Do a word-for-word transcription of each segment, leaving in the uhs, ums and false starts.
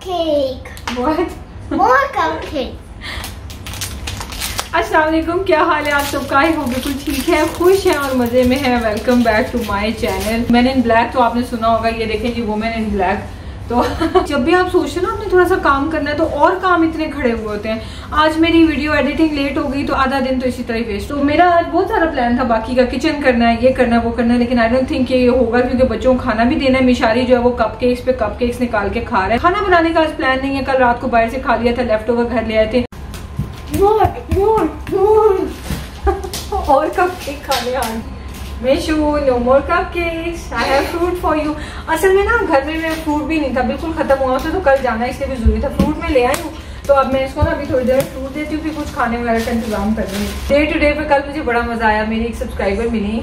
cupcake. What? More cupcake. अस्सलाम वालेकुम, क्या हाल है आप सबका? आई होप बिल्कुल ठीक है, खुश हैं और मजे में है। Welcome back to my channel. Man in black तो आपने सुना होगा, ये देखें जी वुमेन इन ब्लैक। तो जब भी आप सोचते हो ना आपने थोड़ा सा काम करना है तो और काम इतने खड़े हुए होते हैं। आज मेरी वीडियो एडिटिंग लेट हो गई तो आधा दिन तो इसी तरह ही वेस्ट। तो मेरा आज बहुत सारा प्लान था, बाकी का किचन करना है, ये करना है, वो करना है, लेकिन आई डोंट थिंक ये होगा क्योंकि बच्चों को खाना भी देना है। मिशारी जो है वो कपकेक्स पे कपकेक्स निकाल के खा रहा है। खाना बनाने का आज प्लान नहीं है, कल रात को बाहर से खा लिया था, लेफ्ट ओवर घर ले आए थे। More, more, more. और कपकेक खाने आज मेशू, no more cupcakes, I have fruit for you. असल में ना घर में मेरा फ्रूट भी नहीं था, बिल्कुल खत्म हुआ था, तो कल जाना इसलिए भी जरूरी था। फ्रूट में ले आई हूँ तो अब मैं इसको ना अभी थोड़ी देर फ्रूट देती हूँ, फिर कुछ खाने वगैरह का इंतजाम कर दूँगी। डे टू डे पे कल मुझे बड़ा मजा आया। मेरी एक सब्सक्राइबर मिली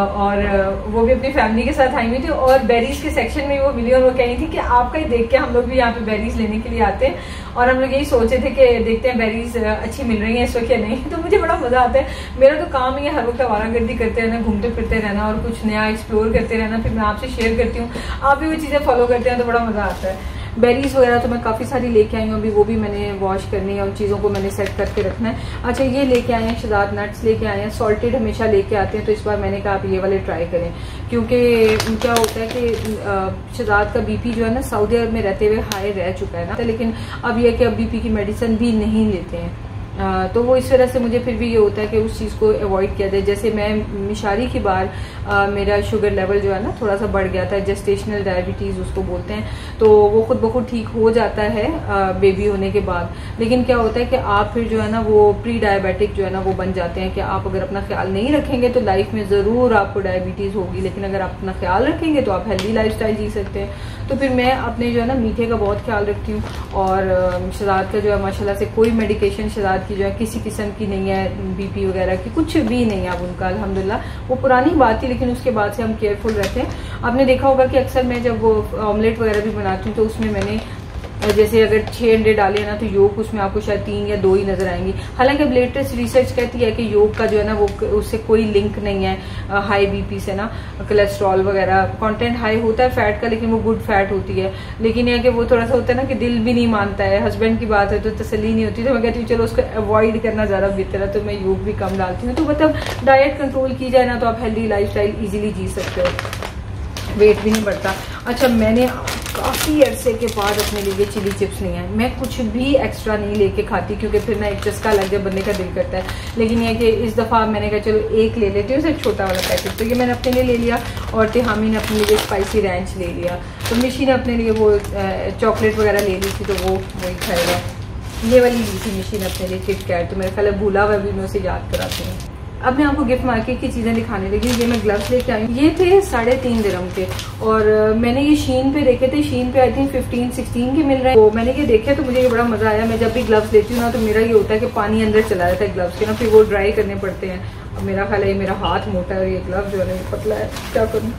और वो भी अपनी फैमिली के साथ आई हुई थी और बेरीज के सेक्शन में वो मिली और वो कह रही थी कि आपका ही देख के हम लोग भी यहाँ पे बेरीज लेने के लिए आते हैं और हम लोग यही सोचे थे कि देखते हैं बेरीज अच्छी मिल रही है इस वक्त या नहीं। तो मुझे बड़ा मजा आता है। मेरा तो काम ही है हर वक्त आवारागर्दी करते रहना, घूमते फिरते रहना और कुछ नया एक्सप्लोर करते रहना। फिर मैं आपसे शेयर करती हूँ, आप भी वो चीजें फॉलो करते हैं तो बड़ा मजा आता है। बेरीज वगैरह तो मैं काफ़ी सारी लेके आई हूँ, अभी वो भी मैंने वॉश करनी है, उन चीज़ों को मैंने सेट करके रखना है। अच्छा, ये लेके आए हैं शहजाद नट्स लेके आए हैं, सॉल्टेड हमेशा लेके आते हैं, तो इस बार मैंने कहा आप ये वाले ट्राई करें क्योंकि क्या होता है कि शहजाद का बीपी जो है ना सऊदी अरब में रहते हुए हाई रह चुका है ना, लेकिन अब यह कि अब बीपी की मेडिसिन भी नहीं लेते हैं। आ, तो वो इस वजह से मुझे फिर भी ये होता है कि उस चीज़ को अवॉइड किया जाए। जैसे मैं मिशारी की बार आ, मेरा शुगर लेवल जो है ना थोड़ा सा बढ़ गया था, जेस्टेशनल डायबिटीज़ उसको बोलते हैं, तो वो खुद ब खुद ठीक हो जाता है आ, बेबी होने के बाद। लेकिन क्या होता है कि आप फिर जो है ना वो प्री डायबिटिक जो है ना वो बन जाते हैं कि आप अगर अपना ख्याल नहीं रखेंगे तो लाइफ में ज़रूर आपको डायबिटीज़ होगी, लेकिन अगर आप अपना ख्याल रखेंगे तो आप हेल्दी लाइफस्टाइल जी सकते हैं। तो फिर मैं अपने जो है ना मीठे का बहुत ख्याल रखती हूँ और शहजाद का जो है माशाल्लाह से कोई मेडिकेशन शहजाद की जो है किसी किस्म की नहीं है, बीपी वगैरह की कुछ भी नहीं है अब उनका, अल्हम्दुलिल्लाह। वो पुरानी बात थी लेकिन उसके बाद से हम केयरफुल रहते हैं। आपने देखा होगा कि अक्सर मैं जब वो ऑमलेट वगैरह भी बनाती हूँ तो उसमें मैंने जैसे अगर छह अंडे डाले ना तो योग उसमें आपको शायद तीन या दो ही नजर आएंगी। हालांकि अब लेटेस्ट रिसर्च कहती है कि योग का जो है ना वो उससे कोई लिंक नहीं है हाई बीपी से ना, कोलेस्ट्रॉल वगैरह कंटेंट हाई होता है फैट का, लेकिन वो गुड फैट होती है। लेकिन यह कि वो थोड़ा सा होता है ना कि दिल भी नहीं मानता है, हस्बैंड की बात है तो तसल्ली नहीं होती, तो मैं कहती हूँ चलो उसको अवॉइड करना ज़्यादा बेहतर है, तो मैं योग भी कम डालती हूँ। तो मतलब डाइट कंट्रोल की जाए ना तो आप हेल्दी लाइफ स्टाइल ईजिली जी सकते हो, वेट भी नहीं बढ़ता। अच्छा, मैंने काफ़ी अरसे के बाद अपने लिए चिली चिप्स नहीं है। मैं कुछ भी एक्स्ट्रा नहीं लेके खाती क्योंकि फिर ना एक चस्का लग जाए, बनने का दिल करता है। लेकिन यह कि इस दफ़ा मैंने कहा चलो एक ले लेती हूँ, सिर्फ छोटा वाला पैकेट, तो ये मैंने अपने लिए ले लिया और तिहामी ने अपने लिए स्पाइसी रैंच ले लिया, तो मिशी ने अपने लिए वो चॉकलेट वगैरह ले ली थी तो वो वही खाएगा। ये वाली ली थी मिशी ने अपने लिए किट कैट, तो मेरे ख्याल भूला हुआ भी मैं उसे याद कराती हूँ। अब मैं आपको गिफ्ट मार्केट की चीज़ें दिखाने लगी। ये मैं ग्लव्स लेके आई हूँ, ये थे साढ़े तीन दिरहम के और मैंने ये शीन पे देखे थे, शीन पे आई थिंक फिफ्टीन सिक्सटीन के मिल रहे हैं। तो मैंने ये देखे तो मुझे ये बड़ा मजा आया। मैं जब भी ग्लव्स लेती हूँ ना तो मेरा ये होता है कि पानी अंदर चला जाता है ग्लव्स के ना, फिर वो ड्राई करने पड़ते हैं। अब मेरा ख्याल है मेरा हाथ मोटा है और ये ग्लव्स जो है पतला है, क्या करूँ?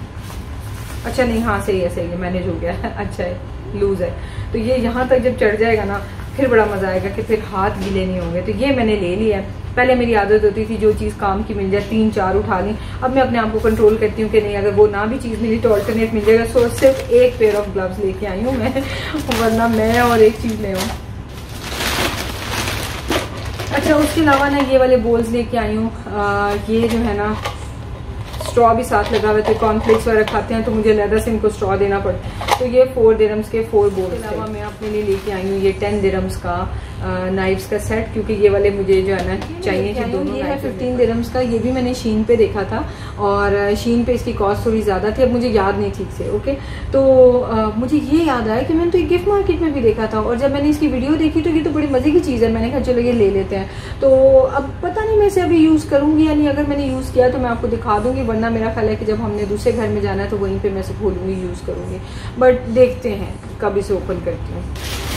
अच्छा नहीं, हाँ सही है, सही है, मैनेज हो गया है, अच्छा है, लूज है। तो ये यहाँ तक जब चढ़ जाएगा ना फिर बड़ा मजा आएगा कि फिर हाथ गीले नहीं होंगे। तो ये मैंने ले लिया है। पहले मेरी आदत होती थी जो चीज़ काम की मिल जाए तीन चार उठा ली, अब मैं अपने आप को कंट्रोल करती हूँ कि नहीं, अगर वो ना भी चीज़ मिली तो ऑल्टरनेट मिल जाएगा। सो सिर्फ एक पेयर ऑफ ग्लव्स लेके आई हूँ मैं, वरना मैं और एक चीज़ ले आऊँ। अच्छा, उसके अलावा ना ये वाले बोल्स लेके आई हूँ। ये जो है ना स्ट्रॉ भी साथ लगा हुए थे, कॉर्नफ्लेक्स वगैरह खाते हैं तो मुझे अलग से इनको स्ट्रॉ देना पड़ता है। तो ये फोर दिरम्स के फोर बोल्स। इसके अलावा मैं अपने लिए लेके आई हूँ ये टेन दिरम्स का नाइफ्स का सेट, क्योंकि ये वाले मुझे जो है ना चाहिए थे दोनों। ये है फिफ्टीन दिरम्स का, ये भी मैंने शीन पे देखा था और शीन पे इसकी कॉस्ट थोड़ी ज़्यादा थी, अब मुझे याद नहीं ठीक से। ओके, तो आ, मुझे ये याद आया कि मैंने तो एक गिफ्ट मार्केट में भी देखा था और जब मैंने इसकी वीडियो देखी तो ये तो बड़ी मज़े की चीज़ है। मैंने कहा चलो ये ले लेते हैं। तो अब पता नहीं मैं इसे अभी यूज़ करूँगी या नहीं, अगर मैंने यूज़ किया तो मैं आपको दिखा दूँगी, वरना मेरा ख्याल है कि जब हमने दूसरे घर में जाना है तो वहीं पर मैं इसे खोलूँगी, यूज़ करूँगी। बट देखते हैं कब इसे ओपन करती हूँ।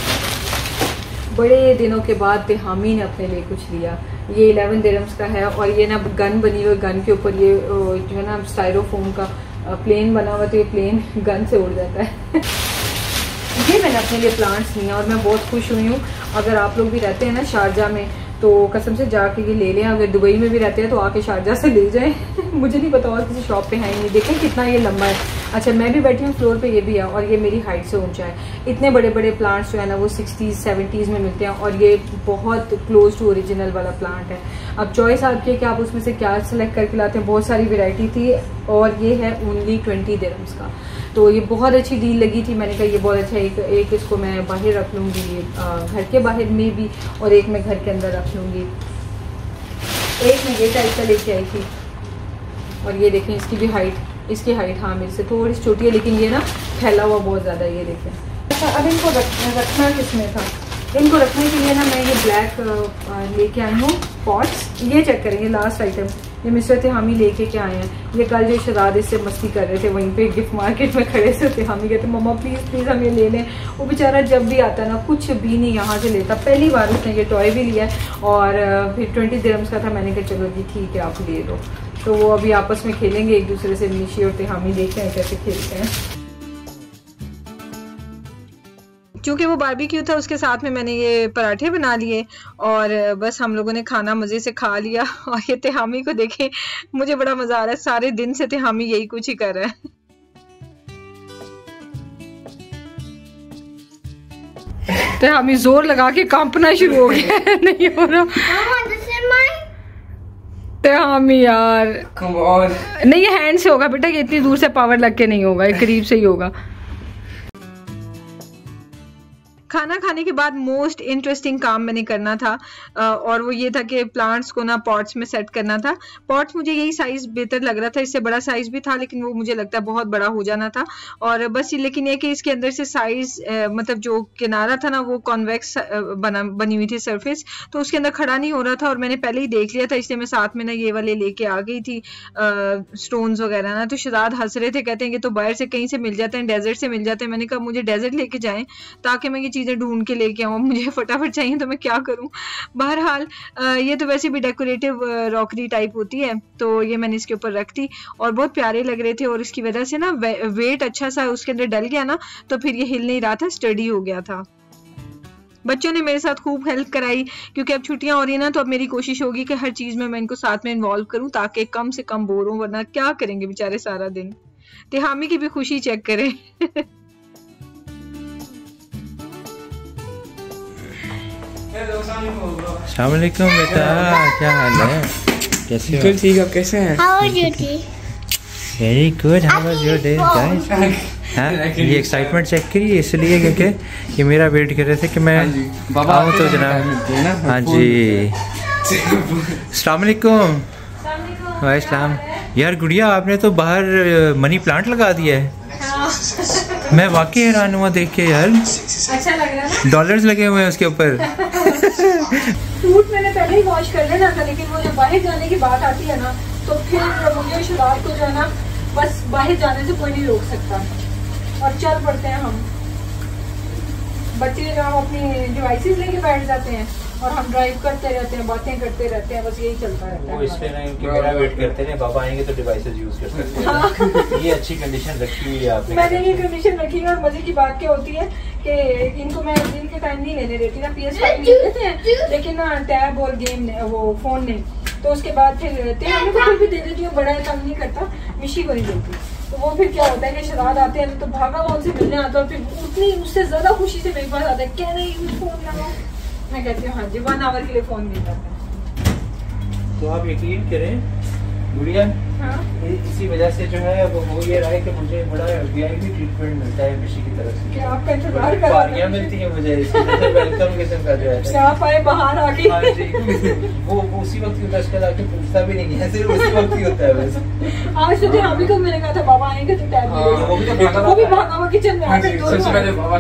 बड़े दिनों के बाद तिहामी ने अपने लिए कुछ लिया। ये इलेवन दिरम्स का है और ये ना गन बनी हुई, गन के ऊपर ये जो है ना स्टाइरोफोम का प्लेन बना हुआ, तो ये प्लेन गन से उड़ जाता है। ये मैंने अपने लिए प्लांट्स लिए और मैं बहुत खुश हुई हूँ। अगर आप लोग भी रहते हैं ना शारजा में तो कसम से जाके ये ले लें। अगर दुबई में भी रहते हैं तो आके शारजा से ले जाएं। मुझे नहीं पता और किसी शॉप पे है ही नहीं। देखें कितना ये लंबा है। अच्छा मैं भी बैठी हूँ फ्लोर पे, ये भी है और ये मेरी हाइट से ऊंचा है। इतने बड़े बड़े प्लांट्स जो है ना वो सिक्सटीज़ सेवेंटीज़ में मिलते हैं और ये बहुत क्लोज टू ओरिजिनल वाला प्लांट है। अब चॉइस आपकी है कि आप उसमें से क्या सेलेक्ट करके लाते हैं। बहुत सारी वेराइटी थी और ये है ओनली ट्वेंटी दिरहम्स का, तो ये बहुत अच्छी डील लगी थी। मैंने कहा ये बहुत अच्छा, एक एक इसको मैं बाहर रख लूँगी घर के बाहर में भी और एक मैं घर के अंदर रख लूँगी। एक मैं ये टाइप का लेके आई थी और ये देखें इसकी भी हाइट, इसकी हाइट हाँ मेरे से थोड़ी छोटी है लेकिन ये ना फैला हुआ बहुत ज़्यादा है, ये देखें। अच्छा अब इनको रख, रखना किसमें था, इनको रखने के लिए ना मैं ये ब्लैक लेके आई हूँ पॉट्स। ये चेक करेंगे लास्ट आइटम, ये मिस्टर तिहामी लेके क्या आए हैं। ये कल जो शराद इससे मस्ती कर रहे थे वहीं पे गिफ्ट मार्केट में खड़े से तिहामी कहते मम्मा प्लीज़ प्लीज़ हम ये ले लें। वो बेचारा जब भी आता ना कुछ भी नहीं यहाँ से लेता, पहली बार उसने ये टॉय भी लिया और फिर ट्वेंटी दिरहम्स का था। मैंने कहा चलो जी ठीक है आप ले लो। तो वो अभी आपस में खेलेंगे एक दूसरे से, निशी और तिहामी देखते हैं कैसे खेलते हैं। क्योंकि वो बारबेक्यू था उसके साथ में मैंने ये पराठे बना लिए और बस हम लोगों ने खाना मज़े से खा लिया। और ये तिहामी को देखें, मुझे बड़ा मज़ा आ रहा है, सारे दिन से तिहामी यही कुछ ही कर रहा है। तिहामी जोर लगा के कांपना शुरू हो गया है, नहीं हो रहा तिहामी यार। नहीं ये हैंड से होगा बेटा, ये इतनी दूर से पावर लग के नहीं होगा, ये करीब से ही होगा। खाना खाने के बाद मोस्ट इंटरेस्टिंग काम मैंने करना था और वो ये था कि प्लांट्स को ना पॉट्स में सेट करना था। पॉट्स मुझे यही साइज बेहतर लग रहा था, इससे बड़ा साइज भी था लेकिन वो मुझे लगता है बहुत बड़ा हो जाना था। और बस लेकिन ये कि इसके अंदर से साइज मतलब जो किनारा था ना वो कॉन्वेक्स बना बनी हुई थी सरफेस, तो उसके अंदर खड़ा नहीं हो रहा था और मैंने पहले ही देख लिया था, इसलिए मैं साथ में ना ये वाले लेके आ गई थी स्टोन्स वगैरह ना। तो शराद हंस रहे थे, कहते हैं कि तो बाहर से कहीं से मिल जाते हैं, डेजर्ट से मिल जाते हैं। मैंने कहा मुझे डेजर्ट लेके जाएं ताकि मैं ये चीज़ें ढूंढ के लेके आऊँ, मुझे फटाफट चाहिए तो मैं क्या करूँ। बहरहाल ये तो वैसे भी डेकोरेटिव रॉकरी टाइप होती है, तो ये मैंने इसके ऊपर रख दी और बहुत प्यारे लग रहे थे और इसकी वजह से ना वे, वेट अच्छा सा उसके अंदर डल गया ना, तो फिर ये हिल नहीं रहा था, स्टडी हो गया था। बच्चों ने मेरे साथ खूब हेल्प कराई क्योंकि अब छुट्टियां हो रही है ना, तो अब मेरी कोशिश होगी कि हर चीज़ में मैं इनको साथ में इन्वॉल्व करूँ ताकि कम से कम बोर हो, वरना क्या करेंगे बेचारे सारा दिन। तिहामी की भी खुशी चेक करें। अस्सलाम वालेकुम बेटा, क्या हाल है, कैसे हो? ठीक, आप कैसे हैं? Very good, how was your day guys? हाँ ये एक्साइटमेंट चेक करिए इसलिए क्योंकि ये मेरा वेट कर रहे थे कि मैं आऊँ तो जनाब। हाँ जी अस्सलाम वालेकुम। वालेकुम। यार गुड़िया आपने तो बाहर मनी प्लांट लगा दिया है। मैं वाकई हैरान हुआ देख के यार, अच्छा लग रहा है ना, डॉलर्स लगे हुए हैं उसके ऊपर। सूट मैंने पहले ही वॉश कर लेना था लेकिन वो जब बाहर जाने की बात आती है ना तो फिर मुझे शराब को जो है ना बस बाहर जाने से कोई नहीं रोक सकता और चल पड़ते हैं हम। बच्चे जो हम अपनी डिवाइसेस लेके बैठ जाते हैं और हम ड्राइव करते रहते हैं, बातें करते रहते हैं, बस यही चलता रहता है। वो इसलिए नहीं कि मेरा वेट करते हैं, बाबा आएंगे तो डिवाइसेस यूज कर सकते हैं। हाँ। ये अच्छी कंडीशन रखी हुई है आपने। मैंने ये कंडीशन रखी है और मजे की बात क्या होती है कि इनको मैं दिन के टाइम नहीं लेने देती ना, पी एस फाइव ले लेते हैं लेकिन ना टैब और गेम वो फोन नहीं, तो उसके बाद फिर तेरे को फिर भी दे देती हूँ, बड़ा तंग नहीं करता, मिशी को नहीं देती। तो वो फिर क्या होता है कि शराद आते हैं तो भागा वो उनसे मिलने आता है और फिर उतनी उससे ज्यादा खुशी से मेरे पास आता है, कह रही फोन लगाओ, मैं कहती हूँ हाँ जी वन आवर के लिए फोन मिल जाता है। तो आप यकीन करें गुड़िया, हाँ? इसी वजह से जो है वो हो ये रहा है कि मुझे बड़ा वीआईपी ट्रीटमेंट मिलता है मिशी की तरफ से। क्या आपका इंतजार कर रहा है? मिलती है मुझे वेलकम किस्म का जो है आप आए बाहर आके। हाँ जी वो उसी वक्त होता है, उसके बाद पूछता भी नहीं है, सिर्फ उसी वक्त ही होता है बस। आज तो हम ही को मैंने कहा था बाबा आएंगे तो टैब मिलेगा, वो भी भागा हुआ किचन में आके सबसे पहले बाबा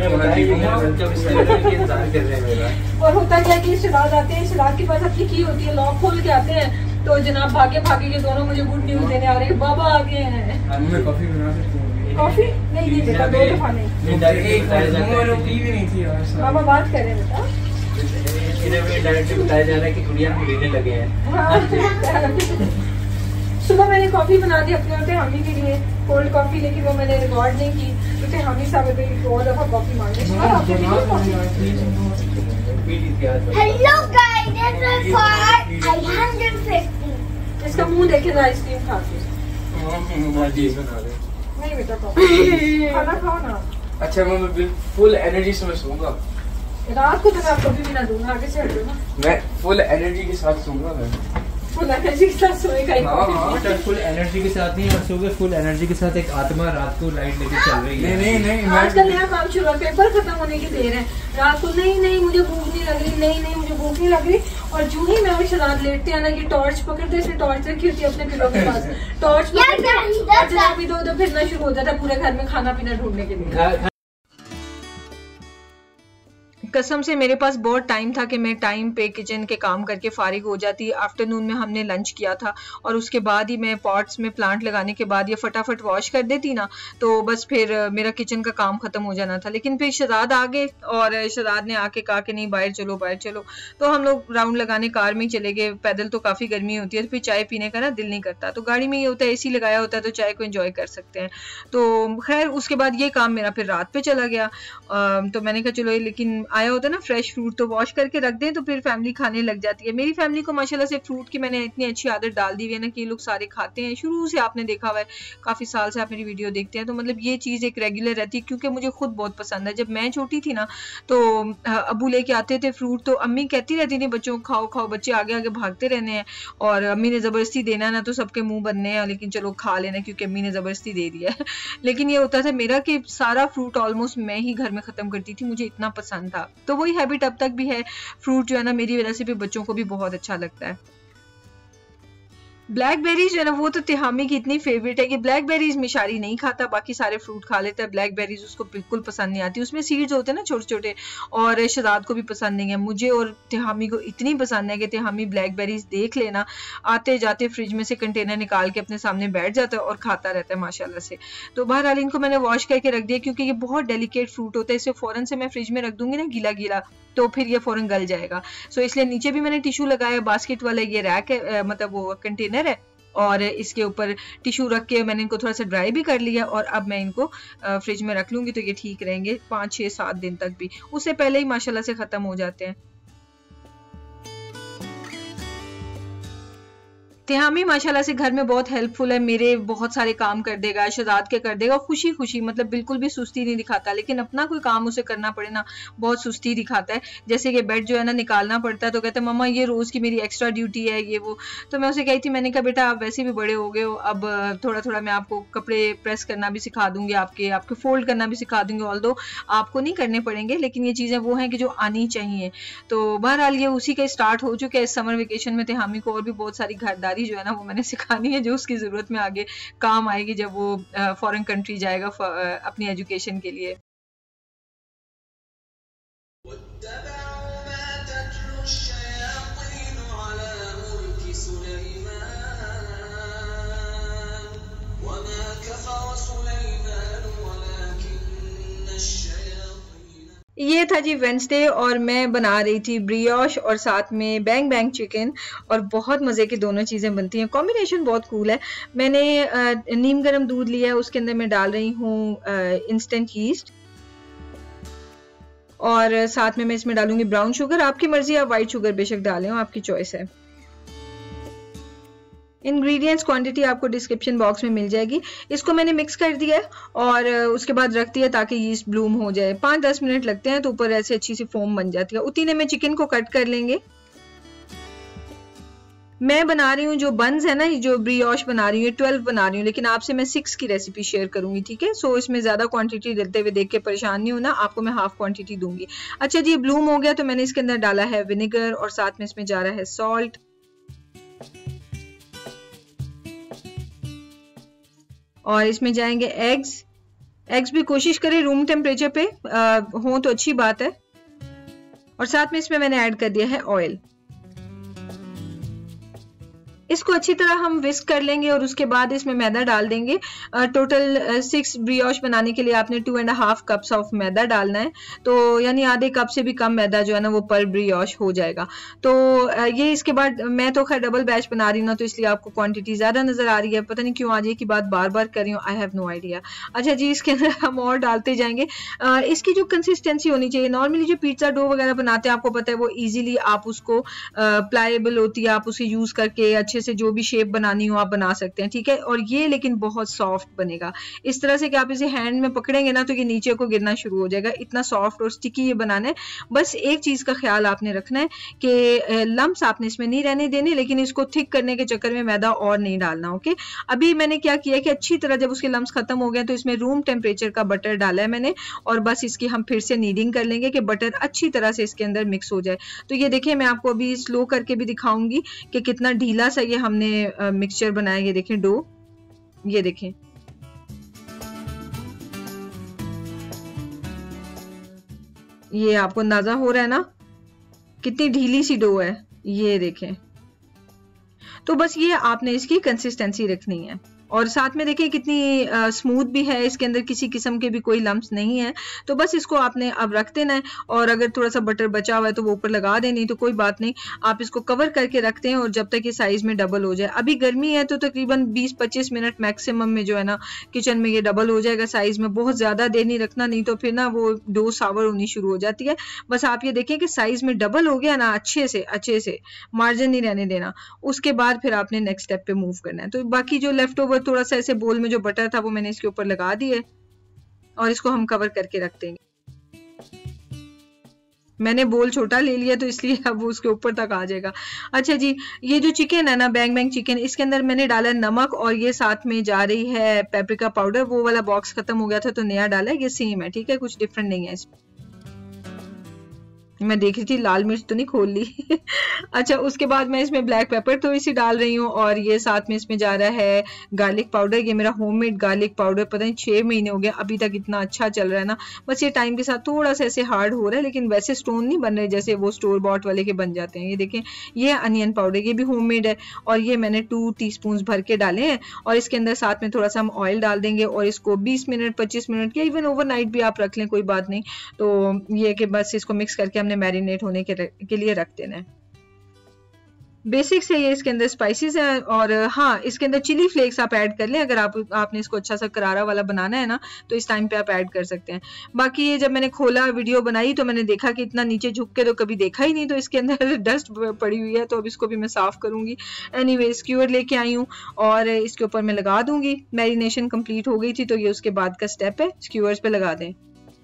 इंतजार कर रहे हैं मेरा। और होता क्या कि शराद आते हैं, शराद के पास अपनी की होती है, लॉक खोल के आते हैं तो जनाब भागे भागे के दोनों मुझे गुड न्यूज देने आ रहे हैं, बाबा आ गए हैं। मैं कॉफी बना सकती हूँ? कॉफी नहीं नहीं बेटा, दो दफा नहीं, नहीं थी बाबा बात कर रहे हैं बेटा। डायरेक्टली बताया जा रहा है कि गुड़िया हम लेने लगे हैं। सुबह मैंने कॉफी बना दी अपने होते हामी के लिए कोल्ड कॉफी, लेकिन वो मैंने रिकॉर्ड नहीं की क्योंकि हामी साहब दो दफा कॉफी मांगे। Hello guys, this is for one hundred fifty. इसका मुंह देखे आइसक्रीम खा के। नहीं बेटा खाओ, खाना खाओ ना। अच्छा मैं फुल एनर्जी से मैं सोऊंगा रात को, तो मैं आपको भी ना दूंगा, आगे से हटो ना। मैं फुल एनर्जी के साथ सोऊंगा मैं। फुल एनर्जी के साथ सोएगा? हाँ, फुल एनर्जी के साथ नहीं सोओगे, फुल एनर्जी के साथ एक आत्मा रात को लाइट लेके चल रही है। नहीं नहीं नहीं, आजकल नया काम शुरू है, पेपर खत्म होने की देर है, रात को नहीं नहीं मुझे भूख नहीं लग रही, नहीं नहीं मुझे भूख नहीं लग रही, और जो ही मैं और शराब लेटते हैं ना, ये टॉर्च पकड़ते, इसने टॉर्च रखी होती है अपने पिलो के पास, टॉर्च पकड़ते इधर उधर फिरना शुरू हो जाता है पूरे घर में खाना पीना ढूंढने के लिए। कसम से मेरे पास बहुत टाइम था कि मैं टाइम पे किचन के काम करके फारिग हो जाती। आफ्टरनून में हमने लंच किया था और उसके बाद ही मैं पॉट्स में प्लांट लगाने के बाद ये फटाफट वॉश कर देती ना, तो बस फिर मेरा किचन का काम खत्म हो जाना था। लेकिन फिर शहजाद आ गए और शहजाद ने आके कहा कि नहीं बाहर चलो बाहर चलो, तो हम लोग राउंड लगाने कार में ही चले गए। पैदल तो काफ़ी गर्मी होती है, तो फिर चाय पीने का ना दिल नहीं करता, तो गाड़ी में ये होता है एसी लगाया होता है तो चाय को एंजॉय कर सकते हैं। तो खैर उसके बाद ये काम मेरा फिर रात पे चला गया। तो मैंने कहा चलो, लेकिन आया होता है ना फ्रेश फ्रूट तो वॉश करके रख दें तो फिर फैमिली खाने लग जाती है। मेरी फैमिली को माशाल्लाह से फ्रूट की मैंने इतनी अच्छी आदत डाल दी हुई है ना कि ये लोग सारे खाते हैं, शुरू से आपने देखा हुआ है, काफ़ी साल से आप मेरी वीडियो देखते हैं, तो मतलब ये चीज़ एक रेगुलर रहती है क्योंकि मुझे खुद बहुत पसंद है। जब मैं छोटी थी ना तो अबू लेके आते थे फ्रूट, तो अम्मी कहती रहती थी बच्चों को खाओ खाओ, बच्चे आगे आगे भागते रहने हैं, और अम्मी ने ज़बरदस्ती देना ना तो सबके मुँह बनने हैं, लेकिन चलो खा लेना क्योंकि अम्मी ने ज़बरदस्ती दे दिया है। लेकिन ये होता था मेरा कि सारा फ्रूट ऑलमोस्ट मैं ही घर में ख़त्म करती थी, मुझे इतना पसंद था। तो वही हैबिट अब तक भी है, फ्रूट जो है ना मेरी वजह से भी बच्चों को भी बहुत अच्छा लगता है। ब्लैकबेरीज जो है ना वो तो तिहामी की इतनी फेवरेट है कि ब्लैकबेरीज मिशारी नहीं खाता, बाकी सारे फ्रूट खा लेता है, ब्लैकबेरीज उसको बिल्कुल पसंद नहीं आती, उसमें सीड्स होते हैं ना छोटे छोटे, और शहजाद को भी पसंद नहीं है। मुझे और तिहामी को इतनी पसंद है कि तिहामी ब्लैकबेरीज देख लेना, आते जाते फ्रिज में से कंटेनर निकाल के अपने सामने बैठ जाता है और खाता रहता है माशाल्लाह से। तो बहरहाल इनको मैंने वॉश करके रख दिया क्योंकि ये बहुत डेलिकेट फ्रूट होता है, इसे फ़ौरन से मैं फ्रिज में रख दूंगी ना गीला गीला तो फिर ये फ़ौरन गल जाएगा। सो इसलिए नीचे भी मैंने टिश्यू लगाया, बास्केट वाला ये रैक है, मतलब वो कंटेनर है, और इसके ऊपर टिश्यू रख के मैंने इनको थोड़ा सा ड्राई भी कर लिया, और अब मैं इनको फ्रिज में रख लूँगी तो ये ठीक रहेंगे पाँच छः सात दिन तक भी, उससे पहले ही माशाल्लाह से ख़त्म हो जाते हैं। तिहामी माशाल्लाह से घर में बहुत हेल्पफुल है, मेरे बहुत सारे काम कर देगा, शहजाद के कर देगा, खुशी खुशी, मतलब बिल्कुल भी सुस्ती नहीं दिखाता। लेकिन अपना कोई काम उसे करना पड़े ना बहुत सुस्ती दिखाता है, जैसे कि बेड जो है ना निकालना पड़ता है तो कहता है मम्मा ये रोज़ की मेरी एक्स्ट्रा ड्यूटी है ये वो। तो मैं उसे कही थी, मैंने कहा बेटा आप वैसे भी बड़े हो गए हो, अब थोड़ा थोड़ा मैं आपको कपड़े प्रेस करना भी सिखा दूंगी, आपके आपके फोल्ड करना भी सिखा दूंगी, ऑल्दो आपको नहीं करने पड़ेंगे, लेकिन ये चीज़ें वो हैं कि जो आनी चाहिए। तो बहरहाल ये उसी का स्टार्ट हो चुका है इस समर वेकेशन में। तिहामी को और भी बहुत सारी घरदारी जो है ना वो मैंने सिखानी है, जो उसकी ज़रूरत में आगे काम आएगी जब वो फॉरेन कंट्री जाएगा अपनी एजुकेशन के लिए। ये था जी वेंसडे और मैं बना रही थी ब्रियोश और साथ में बैंग बैंग चिकन, और बहुत मज़े की दोनों चीज़ें बनती हैं, कॉम्बिनेशन बहुत कूल है। मैंने नीम गर्म दूध लिया है, उसके अंदर मैं डाल रही हूँ इंस्टेंट यीस्ट, और साथ में मैं इसमें डालूंगी ब्राउन शुगर, आपकी मर्जी, आप वाइट शुगर बेशक डालें, आपकी चॉइस है। इंग्रेडिएंट्स क्वांटिटी आपको डिस्क्रिप्शन बॉक्स में मिल जाएगी। इसको मैंने मिक्स कर दिया है और उसके बाद रख दिया ताकि यीस्ट ब्लूम हो जाए। पाँच दस मिनट लगते हैं तो ऊपर ऐसे अच्छी सी फोम बन जाती है। उतने में चिकन को कट कर लेंगे। मैं बना रही हूँ जो बन्स है ना, जो ब्रियोश बना रही हूँ, ट्वेल्व बना रही हूँ, लेकिन आपसे मैं सिक्स की रेसिपी शेयर करूंगी, ठीक है। सो इसमें ज़्यादा क्वांटिटी देते हुए देख के परेशान नहीं होना, आपको मैं हाफ क्वांटिटी दूंगी। अच्छा जी, ब्लूम हो गया तो मैंने इसके अंदर डाला है विनेगर और साथ में इसमें जा रहा है सॉल्ट। और इसमें जाएंगे एग्स। एग्स भी कोशिश करें रूम टेम्परेचर पे हो तो अच्छी बात है। और साथ में इसमें मैंने ऐड कर दिया है ऑयल। इसको अच्छी तरह हम विस्क कर लेंगे और उसके बाद इसमें मैदा डाल देंगे। टोटल सिक्स ब्रियोश बनाने के लिए आपने two and half cups of maida डालना है, तो यानी आधे कप से भी कम मैदा जो है ना वो पर ब्रियोश हो जाएगा। तो ये इसके बाद मैं तो खैर डबल बैच बना रही हूँ ना, तो इसलिए आपको क्वांटिटी ज़्यादा नज़र आ रही है। पता नहीं क्यों आज ये की बात बार बार कर रही हूँ, आई हैव नो आइडिया। अच्छा जी, इसके अंदर हम और डालते जाएंगे। इसकी जो कंसिस्टेंसी होनी चाहिए, नॉर्मली जो पिज्ज़ा डो वगैरह बनाते हैं आपको पता है वो ईजिली आप उसको प्लाएबल होती है, आप उसे यूज़ करके अच्छे अच्छे से जो भी शेप बनानी हो आप बना सकते हैं, ठीक है। और ये लेकिन बहुत सॉफ्ट बनेगा इस तरह से कि आप इसे हैंड में पकड़ेंगे ना तो ये नीचे को गिरना शुरू हो जाएगा, इतना सॉफ्ट और स्टिकी ये बनाना है। बस एक चीज का ख्याल आपने रखना है कि लम्प्स आपने इसमें नहीं रहने देने, लेकिन इसको थिक करने के चक्कर में मैदा और नहीं डालना, ओके। अभी मैंने क्या किया कि अच्छी तरह जब उसके लम्प्स खत्म हो गए तो इसमें रूम टेम्परेचर का बटर डाला है मैंने, और बस इसकी हम फिर से नीडिंग कर लेंगे कि बटर अच्छी तरह से इसके अंदर मिक्स हो जाए। तो ये देखिए मैं आपको अभी स्लो करके भी दिखाऊंगी कि कितना ढीला सा ये हमने मिक्सचर बनाया। ये देखें डो, ये देखें ये आपको अंदाजा हो रहा है ना कितनी ढीली सी डो है, ये देखें। तो बस ये आपने इसकी कंसिस्टेंसी रखनी है, और साथ में देखिए कितनी स्मूथ भी है, इसके अंदर किसी किस्म के भी कोई लम्प्स नहीं है। तो बस इसको आपने अब रख देना है, और अगर थोड़ा सा बटर बचा हुआ है तो वो ऊपर लगा देनी, तो कोई बात नहीं, आप इसको कवर करके रखते हैं और जब तक ये साइज में डबल हो जाए। अभी गर्मी है तो तकरीबन बीस पच्चीस मिनट मैक्सिमम में जो है ना किचन में ये डबल हो जाएगा साइज में। बहुत ज्यादा देर नहीं रखना, नहीं तो फिर ना वो डो सावर होनी शुरू हो जाती है। बस आप ये देखें कि साइज में डबल हो गया ना, अच्छे से अच्छे से मार्जिन नहीं रहने देना। उसके बाद फिर आपने नेक्स्ट स्टेप पे मूव करना है। तो बाकी जो लेफ्ट ओवर थोड़ा सा ऐसे बोल में जो बटर था वो मैंने इसके ऊपर लगा दिया और इसको हम कवर करके रख देंगे। मैंने बोल छोटा ले लिया तो इसलिए अब वो उसके ऊपर तक आ जाएगा। अच्छा जी, ये जो चिकन है ना बैंग बैंग चिकन, इसके अंदर मैंने डाला नमक और ये साथ में जा रही है पेपरिका पाउडर। वो वाला बॉक्स खत्म हो गया था तो नया डाला है, ये सेम है, ठीक है, कुछ डिफरेंट नहीं है इसमें। मैं देख रही थी लाल मिर्च तो नहीं खोल ली अच्छा, उसके बाद मैं इसमें ब्लैक पेपर तो इसी डाल रही हूँ, और ये साथ में इसमें जा रहा है गार्लिक पाउडर। ये मेरा होममेड गार्लिक पाउडर, पता नहीं छह महीने हो गए अभी तक इतना अच्छा चल रहा है ना। बस ये टाइम के साथ थोड़ा सा ऐसे हार्ड हो रहा है, लेकिन वैसे स्टोन नहीं बन रहे जैसे वो स्टोर बॉट वाले के बन जाते हैं। ये देखें, ये अनियन पाउडर, ये भी होममेड है, और ये मैंने टू टीस्पून भर के डाले हैं। और इसके अंदर साथ में थोड़ा सा हम ऑयल डाल देंगे, और इसको बीस मिनट पच्चीस मिनट के इवन ओवरनाइट भी आप रख लें, कोई बात नहीं। तो ये कि बस इसको मिक्स करके हमने मैरिनेट होने के, के लिए रख देना है। बेसिक से ये इसके अंदर स्पाइसेस हैं, और हाँ इसके अंदर चिली फ्लेक्स आप ऐड कर लें अगर आप आपने इसको अच्छा सा करारा वाला बनाना है ना, तो इस टाइम पे आप ऐड कर सकते हैं। बाकी ये जब मैंने खोला वीडियो बनाई तो मैंने देखा कि इतना नीचे झुक के तो कभी देखा ही नहीं, तो इसके अंदर डस्ट पड़ी हुई है, तो अब इसको भी मैं साफ करूंगी। एनीवे स्क्यूअर लेके आई हूँ और इसके ऊपर मैं लगा दूंगी। मैरिनेशन कंप्लीट हो गई थी तो ये उसके बाद का स्टेप है, स्क्यूअर्स पे लगा दें।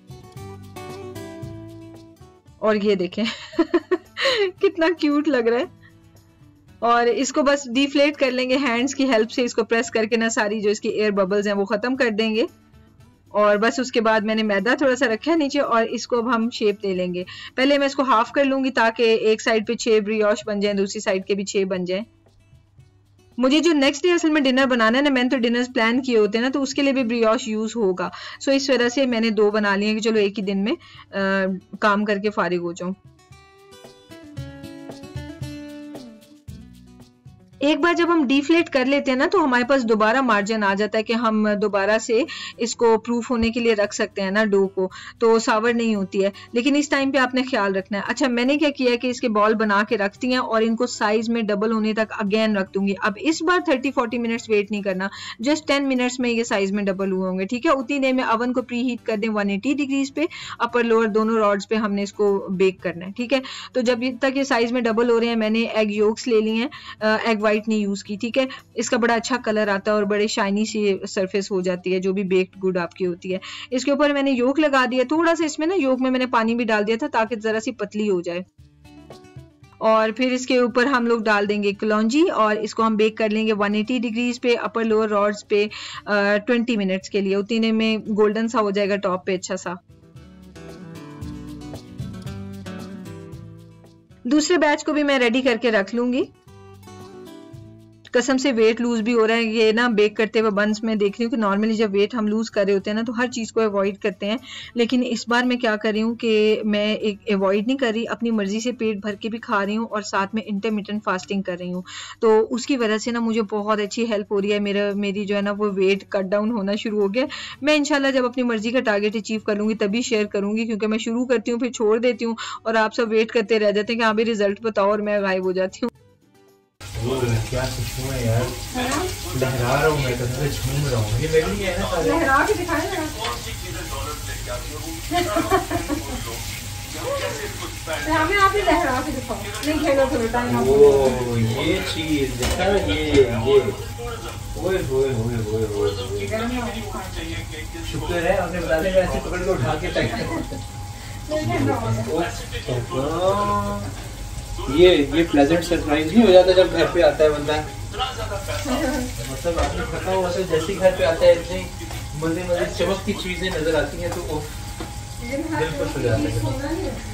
और ये देखें कितना क्यूट लग रहा है। और इसको बस डिफ्लेट कर लेंगे हैंड्स की हेल्प से, इसको प्रेस करके ना सारी जो इसकी एयर बबल्स हैं वो खत्म कर देंगे। और बस उसके बाद मैंने मैदा थोड़ा सा रखा है नीचे, और इसको अब हम शेप दे लेंगे। पहले मैं इसको हाफ कर लूंगी ताकि एक साइड पे छह ब्रियोश बन जाए, दूसरी साइड के भी छह बन जाए। मुझे जो नेक्स्ट डे असल में डिनर बनाना है ना, मैंने तो डिनर प्लान किए होते हैं ना, तो उसके लिए भी ब्रियोश यूज होगा। सो इस वजह से मैंने दो बना लिए कि चलो एक ही दिन में आ, काम करके फारिग हो जाऊं। एक बार जब हम डिफ्लेट कर लेते हैं ना तो हमारे पास दोबारा मार्जिन आ जाता है कि हम दोबारा से इसको प्रूफ होने के लिए रख सकते हैं ना डो को, तो सावर नहीं होती है। लेकिन इस टाइम पे आपने ख्याल रखना है। अच्छा, मैंने क्या किया कि इसके बॉल बना के रख दिए और इनको साइज में डबल होने तक अगेन रख दूंगी। अब इस बार थर्टी फोर्टी मिनट्स वेट नहीं करना, जस्ट टेन मिनट्स में ये साइज में डबल हुए होंगे, ठीक है। उतनी देर में अवन को प्री हीट कर दें वन एटी डिग्रीज पे, अपर लोअर दोनों रॉड्स पे हमने इसको बेक करना है, ठीक है। तो जब तक ये साइज में डबल हो रहे हैं, मैंने एग योक्स ले लिए हैं, एग वाइट नहीं यूज की, ठीक है। इसका बड़ा अच्छा कलर आता है और बड़े शाइनी सी सरफेस हो जाती है जो भी बेक्ड गुड आपकी होती है। इसके ऊपर मैंने योक लगा दिया, थोड़ा सा इसमें ना योक में मैंने पानी भी डाल दिया था ताकि जरा सी पतली हो जाए। और फिर इसके ऊपर हम लोग डाल देंगे कलौंजी और इसको हम बेक कर लेंगे वन एटी डिग्रीज पे, अपर लोअर रॉड्स पे ट्वेंटी मिनट्स के लिए। उतने में गोल्डन सा हो जाएगा टॉप पे अच्छा सा। दूसरे बैच को भी मैं रेडी करके रख लूंगी। कसम से वेट लूज भी हो रहा है ये ना बेक करते हुए बंस में देख रही हूँ कि नॉर्मली जब वेट हम लूज कर रहे होते हैं ना तो हर चीज को अवॉइड करते हैं, लेकिन इस बार मैं क्या कर रही हूँ कि मैं एक अवॉइड नहीं कर रही, अपनी मर्जी से पेट भर के भी खा रही हूँ और साथ में इंटरमिटेंट फास्टिंग कर रही हूँ। तो उसकी वजह से ना मुझे बहुत अच्छी हेल्प हो रही है, मेरा मेरी जो है ना वो वेट कट डाउन होना शुरू हो गया। मैं इंशाल्लाह जब अपनी मर्जी का टारगेट अचीव कर लूंगी तभी शेयर करूंगी, क्योंकि मैं शुरू करती हूँ फिर छोड़ देती हूँ और आप सब वेट करते रह जाते हैं कि हाँ भी रिजल्ट बताओ और मैं गायब हो जाती हूँ। क्या खुशबू है यार, लहरा रहा हूँ मैं, तो झूम रहा हूँ। ये लगी है ना, लहरा के दिखाएं ना। हमें आप ही लहरा के दिखाओ। नहीं खेलो थोड़ा टाइम। ओ ये चीज देखा ये ये ओए ओए ओए ओए ओए शुक्र है आपने बता दिया, ऐसे पकड़ के उठा के टक। ये ये प्लेजेंट सरप्राइज नहीं हो जाता जब घर पे आता है बंदा। मतलब आपने थका हुआ से जैसे घर पे आता है ऐसे ही मजे मजे चमकती चीजें नजर आती हैं तो दिल खुश हो जाता है।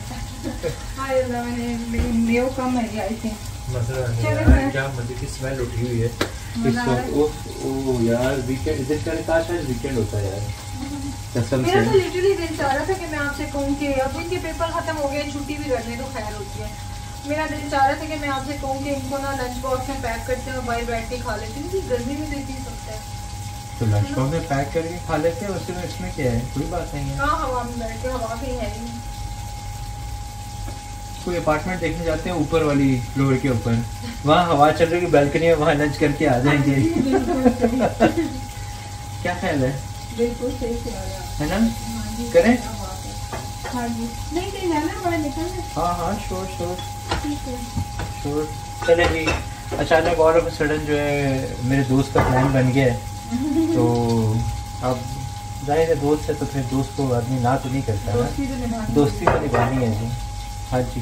मेयो कम है आई थिंक। मसला क्या मजे की स्मेल उठी हुई है इस वक्त। ओह ओह यार वीकेंड जिस तरह का आज वीकेंड होता है यार कसम से। मेरा तो लिटरली दिल चाह रहा था कि मैं आपसे कहूँ कि अब इनके पेपर खत्म हो गए, छुट्टी भी करने तो खैर होती है। मेरा दिल चाह रहा था कि मैं आपसे कहूँ कि इनको ना लंच बॉक्स में पैक करते हैं और बाहर बैठ के खा लेते हैं, क्योंकि गर्मी में देखी सकता है तो लंच बॉक्स में पैक करके खा लेते हैं। उसमें इसमें क्या है, कोई बात नहीं है। हाँ हवा में बैठ के, हवा भी है ही। कोई अपार्टमेंट देखने जाते हैं ऊपर वाली फ्लोर के ऊपर, वहाँ हवा चल रही है बैल्कनी में, वहाँ लंच करके आ जाएंगे। क्या ख्याल है? बिल्कुल सही है ना, करें? हाँ जी, नहीं कहीं जाना बड़ा निकलना। हाँ हाँ श्योर श्योर श्योर। चले जी, अचानक ऑल ऑफ अ सडन जो है मेरे दोस्त का प्लान बन गया है तो अब जाहिर है दोस्त है तो फिर दोस्त को आदमी ना तो नहीं करता ना, दोस्ती तो निभानी है जी। हाँ जी।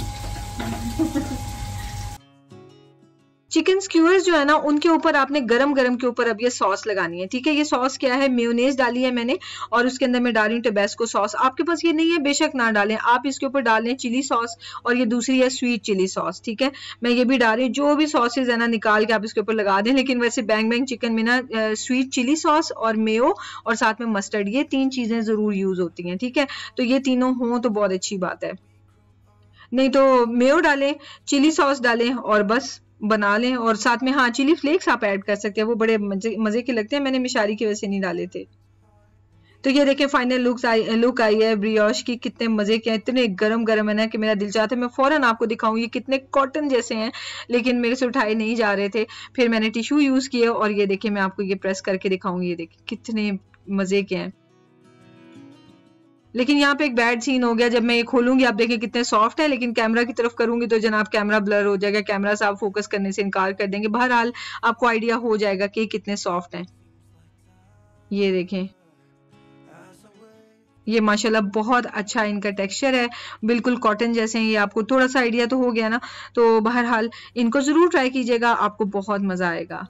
चिकन स्क्यूअर्स जो है ना उनके ऊपर आपने गरम गरम के ऊपर अब ये सॉस लगानी है, ठीक है। ये सॉस क्या है, मेयोनेज डाली है मैंने और उसके अंदर मैं डाल रही हूँ टेबेस्को सॉस। आपके पास ये नहीं है बेशक ना डालें, आप इसके ऊपर डाल लें चिली सॉस और ये दूसरी है स्वीट चिली सॉस, ठीक है। मैं ये भी डाल रही हूँ, जो भी सॉसेज है ना निकाल के आप इसके ऊपर लगा दें। लेकिन वैसे बैंग बैंग चिकन में ना स्वीट चिली सॉस और मेयो और साथ में मस्टर्ड, ये तीन चीजें जरूर यूज होती हैं, ठीक है। तो ये तीनों हों तो बहुत अच्छी बात है, नहीं तो मेयो डालें, चिली सॉस डालें और बस बना लें। और साथ में हाँ चिली फ्लेक्स आप ऐड कर सकते हैं, वो बड़े मजे मजे के लगते हैं। मैंने मिशारी की वजह से नहीं डाले थे। तो ये देखें फाइनल लुक आई लुक आई है ब्रियोश की, कितने मजे के हैं, इतने गरम गरम है ना कि मेरा दिल चाहता है मैं फौरन आपको दिखाऊं। ये कितने कॉटन जैसे हैं लेकिन मेरे से उठाए नहीं जा रहे थे, फिर मैंने टिश्यू यूज किया और ये देखें मैं आपको ये प्रेस करके दिखाऊंगी। ये देखें कितने मजे के हैं। लेकिन यहाँ पे एक बैड सीन हो गया, जब मैं ये खोलूंगी आप देखें कितने सॉफ्ट है, लेकिन कैमरा की तरफ करूंगी तो जनाब कैमरा ब्लर हो जाएगा, कैमरा से आप फोकस करने से इनकार कर देंगे। बहरहाल आपको आइडिया हो जाएगा कि कितने सॉफ्ट हैं। ये देखें, ये माशाल्लाह बहुत अच्छा इनका टेक्सचर है, बिल्कुल कॉटन जैसे हैं। ये आपको थोड़ा सा आइडिया तो हो गया ना। तो बहरहाल इनको जरूर ट्राई कीजिएगा, आपको बहुत मजा आएगा।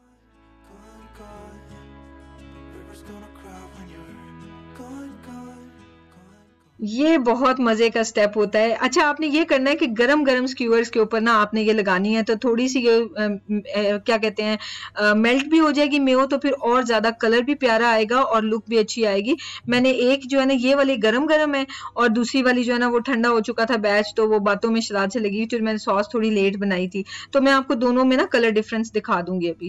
ये बहुत मजे का स्टेप होता है। अच्छा आपने ये करना है कि गरम गरम स्क्यूअर्स के ऊपर ना आपने ये लगानी है, तो थोड़ी सी ये आ, आ, क्या कहते हैं आ, मेल्ट भी हो जाएगी मेयो, तो फिर और ज्यादा कलर भी प्यारा आएगा और लुक भी अच्छी आएगी। मैंने एक जो है ना ये वाली गरम गरम है और दूसरी वाली जो है ना वो ठंडा हो चुका था बैच, तो वो बातों में शरारत से लगी, फिर मैंने सॉस थोड़ी लेट बनाई थी। तो मैं आपको दोनों में ना कलर डिफरेंस दिखा दूंगी अभी।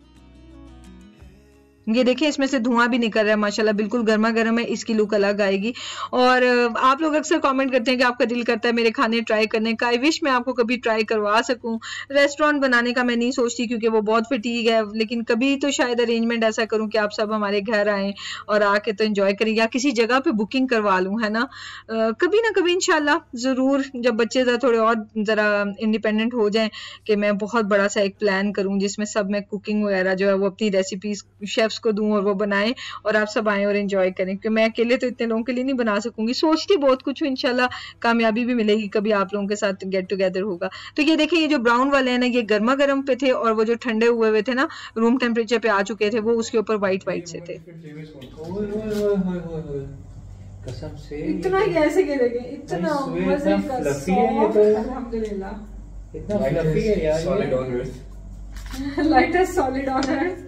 ये देखिए इसमें से धुआं भी निकल रहा है माशाल्लाह, बिल्कुल गर्मा गर्म है, इसकी लुक अलग आएगी। और आप लोग अक्सर कमेंट करते हैं कि आपका दिल करता है मेरे खाने ट्राई करने का। आई विश मैं आपको कभी ट्राई करवा सकूं। रेस्टोरेंट बनाने का मैं नहीं सोचती क्योंकि वो बहुत फटीग है, लेकिन कभी तो शायद अरेंजमेंट ऐसा करूं कि आप सब हमारे घर आएँ और आके तो एंजॉय करें, या किसी जगह पे बुकिंग करवा लूँ, है ना। आ, कभी ना कभी इंशाल्लाह जरूर, जब बच्चे जरा थोड़े और जरा इंडिपेंडेंट हो जाएं, कि मैं बहुत बड़ा सा एक प्लान करूँ जिसमें सब मैं कुकिंग वगैरह जो है वो अपनी रेसिपीज शेफ्स को दूं और वो बनाएं और आप सब आएं और एंजॉय करें, क्योंकि मैं अकेले तो इतने लोगों के लिए नहीं बना सकूंगी। सोचती बहुत कुछ हूँ, इंशाल्लाह कामयाबी भी मिलेगी, कभी आप लोगों के साथ गेट टुगेदर होगा। तो ये देखें, ये जो ब्राउन वाले हैं ना ये गर्मा गर्म पे थे, और वो जो ठंडे हुए हुए थे ना रूम टेम्परेचर पे आ चुके थे वो उसके ऊपर व्हाइट व्हाइट से थे। कसम से इतना कैसे गिरेंगे, इतना मजे का सॉफ्ट, अल्हम्दुलिल्लाह इतना फ्लफी है यार, solid on earth, light as solid on earth.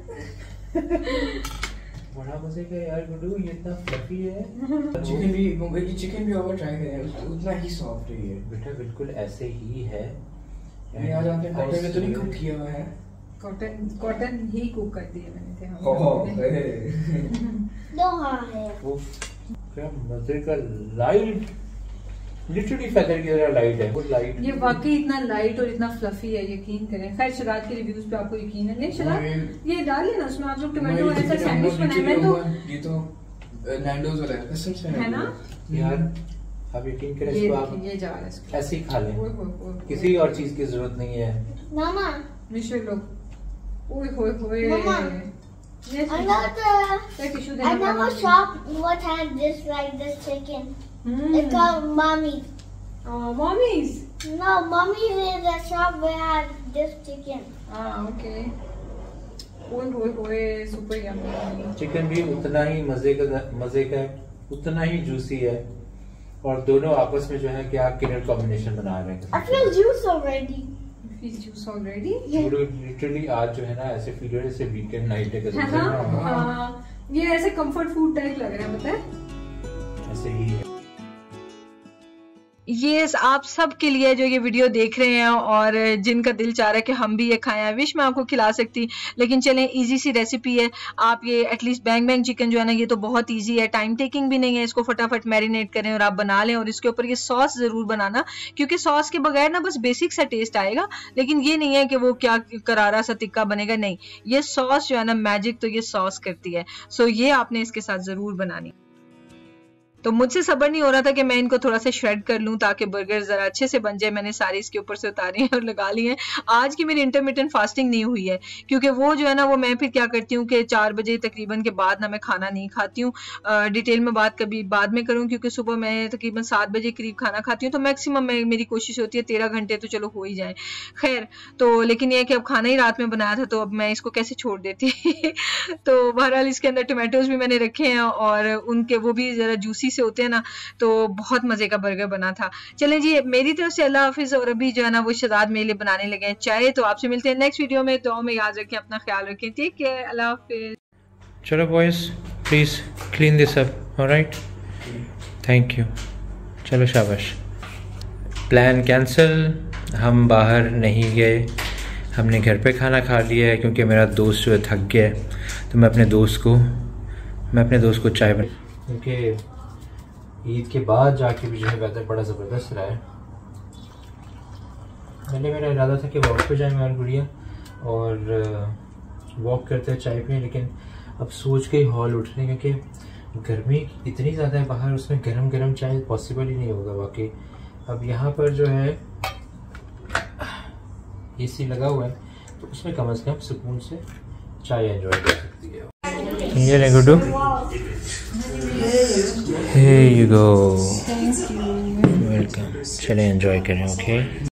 बड़ा मजे का यार गुड्डू, ये इतना फ्लफी है। चिकन भी मुंबई चिकन भी ओवर ट्राई करें, उतना ही सॉफ्ट है ये बेटा, बिल्कुल ऐसे ही है। ये आज आपने कॉटन में तो नहीं कुक किया हुआ है, कॉटन कॉटन ही कुक कर दिए मैंने थे हम। ओह दो हाँ है। वो क्या मजे का लाइट, लिटरली फेदर की तरह लाइट है वो लाइट। ये वाकई इतना लाइट और इतना फ्लफी है, यकीन करें। खैर शराद के रिव्यूज पे आपको यकीन है नहीं शराद, ये डाल लेना उसमें आप लोग टोमेटो ऐसा सैंडविच बनाए। मैं तो ये तो नैंडोज वाला है, कसम से है ना यार, आप यकीन करें ये इसको आप ये जा रहा है इसको। ऐसे ही खा लें, ओए होए होए। किसी और चीज की जरूरत नहीं है। Mama, निशु लो। ओए होए होए। Mama, Yes, another, ये टिश्यू देना another पड़ेगा। shop what had this like this chicken. Hmm. It's called Mommy's. Oh, mommy's. No, Mommy's is a shop where had this chicken. Ah, okay. ओए होए होए, super yummy. चिकन भी उतना ही मजे का मजे का है, उतना ही जूसी है, और दोनों आपस में जो है क्या किलर कॉम्बिनेशन बना रहे हैं। I feel juice already. Fish juice already. Literally आज जो है ना ऐसे फील हो रहा है जैसे वीकेंड नाइट है, है ना? हाँ, ये ऐसे कंफर्ट फूड टाइप लग रहा है, पता है? ऐसे ही है। ये आप सब के लिए जो ये वीडियो देख रहे हैं और जिनका दिल चाह रहा है कि हम भी ये खाएं, विश मैं आपको खिला सकती, लेकिन चलें इजी सी रेसिपी है। आप ये एटलीस्ट बैंग बैंग चिकन जो है ना, ये तो बहुत इजी है, टाइम टेकिंग भी नहीं है। इसको फटाफट मैरिनेट करें और आप बना लें, और इसके ऊपर ये सॉस जरूर बनाना, क्योंकि सॉस के बगैर ना बस बेसिक सा टेस्ट आएगा, लेकिन ये नहीं है कि वो क्या करारा सा तिक्का बनेगा, नहीं, ये सॉस जो है ना मैजिक तो ये सॉस करती है। सो ये आपने इसके साथ जरूर बनानी। तो मुझसे सब्र नहीं हो रहा था कि मैं इनको थोड़ा सा श्रेड कर लूं ताकि बर्गर जरा अच्छे से बन जाए। मैंने सारी इसके ऊपर से उतारी हैं और लगा ली हैं। आज की मेरी इंटरमिटेंट फास्टिंग नहीं हुई है, क्योंकि वो जो है ना वो मैं फिर क्या करती हूँ कि चार बजे तकरीबन के बाद ना मैं खाना नहीं खाती हूँ। डिटेल में बात कभी बाद में करूँ, क्योंकि सुबह मैं तकरीबन सात बजे करीब खाना खाती हूँ, तो मैक्सिमम मैं मेरी कोशिश होती है तेरह घंटे तो चलो हो ही जाए। खैर, तो लेकिन ये कि अब खाना ही रात में बनाया था, तो अब मैं इसको कैसे छोड़ देती तो बहरहाल इसके अंदर टोमेटोज भी मैंने रखे हैं, और उनके वो भी जरा जूसी से होते हैं ना, तो बहुत मजे का बर्गर बना था। चलें जी, मेरी तरफ से अल्लाह हाफिज, और अभी जो है ना वो शहजाद मेरे लिए बनाने लगे हैं चाय। तो आपसे मिलते हैं नेक्स्ट वीडियो में। दुआ में याद रखें, अपना ख्याल रखें, टेक केयर, अल्लाह हाफिज। चलो boys, please clean this up, alright, thank you. चलो शाबाश। प्लान कैंसिल, हम बाहर नहीं गए, हमने घर पे खाना खा लिया है, क्योंकि मेरा दोस्त जो है थक गया है, तो मैं अपने दोस्त को मैं अपने दोस्त को चाय बना, क्योंकि ईद के बाद जाके भी जो है वेदर बड़ा ज़बरदस्त रहा है। मैंने मेरा इरादा था कि वॉक पे जाएँ मैं और गुड़िया, और वॉक करते चाय पिए, लेकिन अब सोच के ही हॉल उठ रहे हैं, क्योंकि गर्मी इतनी ज़्यादा है बाहर, उसमें गरम गरम चाय पॉसिबल ही नहीं होगा वाकई। अब यहाँ पर जो है एसी लगा हुआ है, तो उसमें कम से कम सुकून से चाय एंजॉय कर सकती है। ये ले Guddu, here you go, welcome, चलें एंजॉय करें, ओके।